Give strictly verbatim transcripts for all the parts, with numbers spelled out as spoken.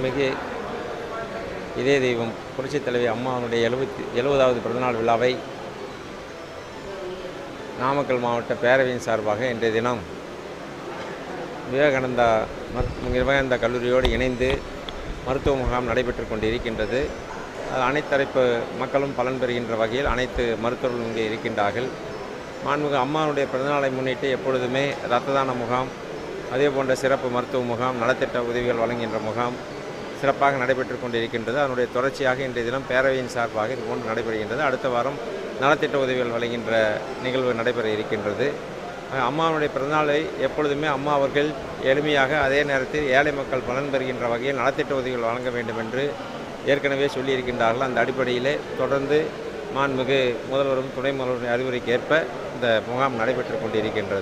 மாண்புமிகு இதய தெய்வம் புரட்சித் தலைவி அம்மாவுடைய எழுபத்தி எழுபதாவது பிறந்தநாள் விழாவை நாமக்கல் மாவட்ட பேரவையின் சார்பாக இன்றைய தினம் விவேகானந்தா விவேகானந்தா கல்லூரியோடு இணைந்து மருத்துவ முகாம் நடைபெற்று கொண்டிருக்கின்றது. அனைத்து தரப்பு மக்களும் பலன் பெறுகின்ற வகையில் அனைத்து மருத்துவர்களும் இங்கே இருக்கின்றார்கள். மாண்புமிகு அம்மாவுடைய பிறந்தநாளை முன்னிட்டு எப்பொழுதுமே இரத்த தான முகாம், அதே போன்ற சிறப்பு மருத்துவ முகாம், நலத்திட்ட உதவிகள் வழங்குகின்ற முகாம் சிறப்பாக நடைபெற்று கொண்டிருக்கின்றது. அதனுடைய தொடர்ச்சியாக இன்றைய தினம் பேரவையின் சார்பாக இது போன்று நடைபெறுகின்றது. அடுத்த வாரம் நலத்திட்ட உதவிகள் வழங்குகின்ற நிகழ்வு நடைபெற இருக்கின்றது. அம்மாவுடைய பிறந்தநாளை எப்பொழுதுமே அம்மா அவர்கள் எளிமையாக, அதே நேரத்தில் ஏழை மக்கள் பலன் பெறுகின்ற வகையில் நலத்திட்ட உதவிகள் வழங்க வேண்டும் என்று ஏற்கனவே சொல்லியிருக்கின்றார்கள். அந்த அடிப்படையிலே தொடர்ந்து மாண்புமிகு முதல்வரும் துணை முதல்வரின் அறிவுரைக்கு ஏற்ப இந்த முகாம் நடைபெற்று கொண்டிருக்கின்றது.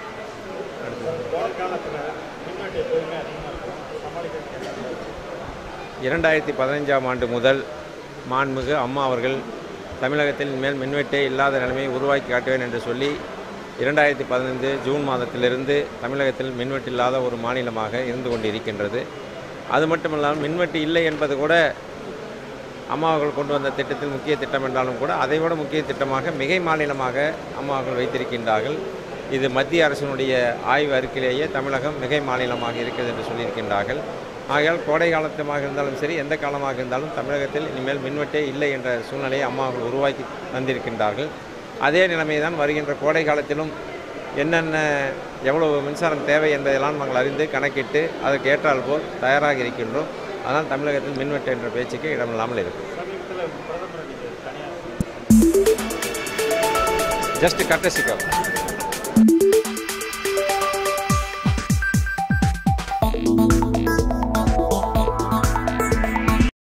இரண்டாயிரத்தி பதினைஞ்சாம் ஆண்டு முதல் மாண்புமிகு அம்மா அவர்கள் தமிழகத்தில் மேல் மின்வெட்டே இல்லாத நிலைமையை உருவாக்கி காட்டுவேன் என்று சொல்லி இரண்டாயிரத்தி பதினைந்து ஜூன் மாதத்திலிருந்து தமிழகத்தில் மின்வெட்டு இல்லாத ஒரு மாநிலமாக இருந்து கொண்டிருக்கின்றது. அது மட்டுமல்லாமல் மின்வெட்டு இல்லை என்பது கூட அம்மா அவர்கள் கொண்டு வந்த திட்டத்தில் முக்கிய திட்டம் என்றாலும் கூட அதைவிட முக்கிய திட்டமாக மிகை மாநிலமாக அம்மா அவர்கள் வைத்திருக்கின்றார்கள். இது மத்திய அரசினுடைய ஆய்வு அறிக்கையிலேயே தமிழகம் மிகை மாநிலமாக இருக்கிறது என்று சொல்லியிருக்கின்றார்கள். ஆகையால் கோடை காலத்தமாக இருந்தாலும் சரி, எந்த காலமாக இருந்தாலும் தமிழகத்தில் இனிமேல் மின்வெட்டே இல்லை என்ற சூழ்நிலையை அம்மா அவர்கள் உருவாக்கி தந்திருக்கின்றார்கள். அதே நிலைமை தான் வருகின்ற கோடை காலத்திலும் என்னென்ன எவ்வளவு மின்சாரம் தேவை என்பதெல்லாம் நாங்கள் அறிந்து கணக்கிட்டு அதற்கு ஏற்றால் போல் தயாராக இருக்கின்றோம். அதனால் தமிழகத்தில் மின்வெட்டு என்ற பேச்சுக்கு இடமில்லாமல் இருக்கும். ஜஸ்ட் கட்டசிக்கோ